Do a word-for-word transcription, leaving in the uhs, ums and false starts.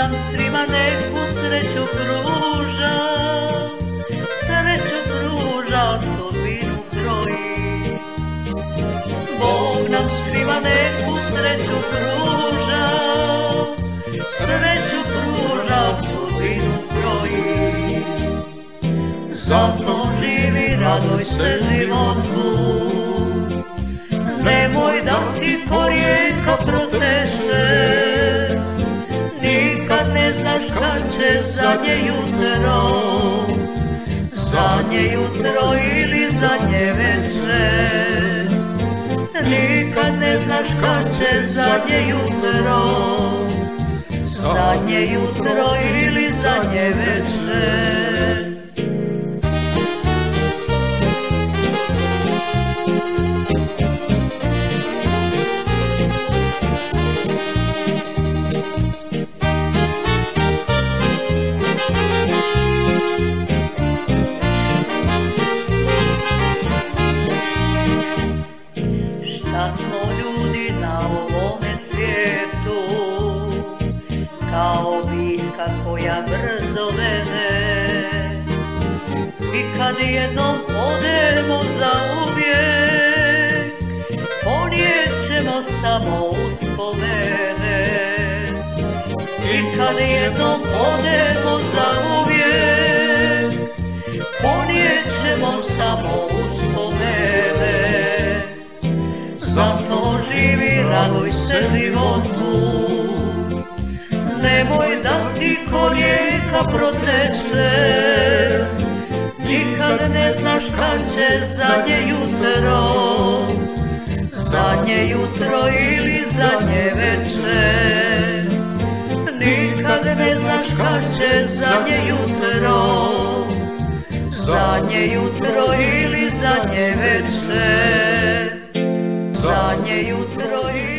nam svima neku sreću pruža, sreću pruža, sudbinu kroji. Bog nam svima neku sreću pruža, sreću pruža, sudbinu kroji. Zato živi, raduj se životu, nemoj da ti ko rijeka proteče, nikad ne znaš kad će zadnje jutro, zadnje jutro ili zadnje večer. Nikad ne znaš kad će zadnje jutro, zadnje jutro ili zadnje večer. Šta smo ljudi na ovome svijetu, kao biljka koja brzo vene, i kad jednom odemo za uvijek, ponijećemo samo uspomene. I kad jednom odemo za uvijek, ponijećemo samo uspomene. Zato živi, raduj se životu, nemoj da ti ko rijeka proteče, nikad ne znaš kad će zadnje jutro, zadnje jutro ili zadnje večer. Nikad ne znaš kad će zadnje jutro, zadnje jutro ili zadnje večer. Zadnje jutro i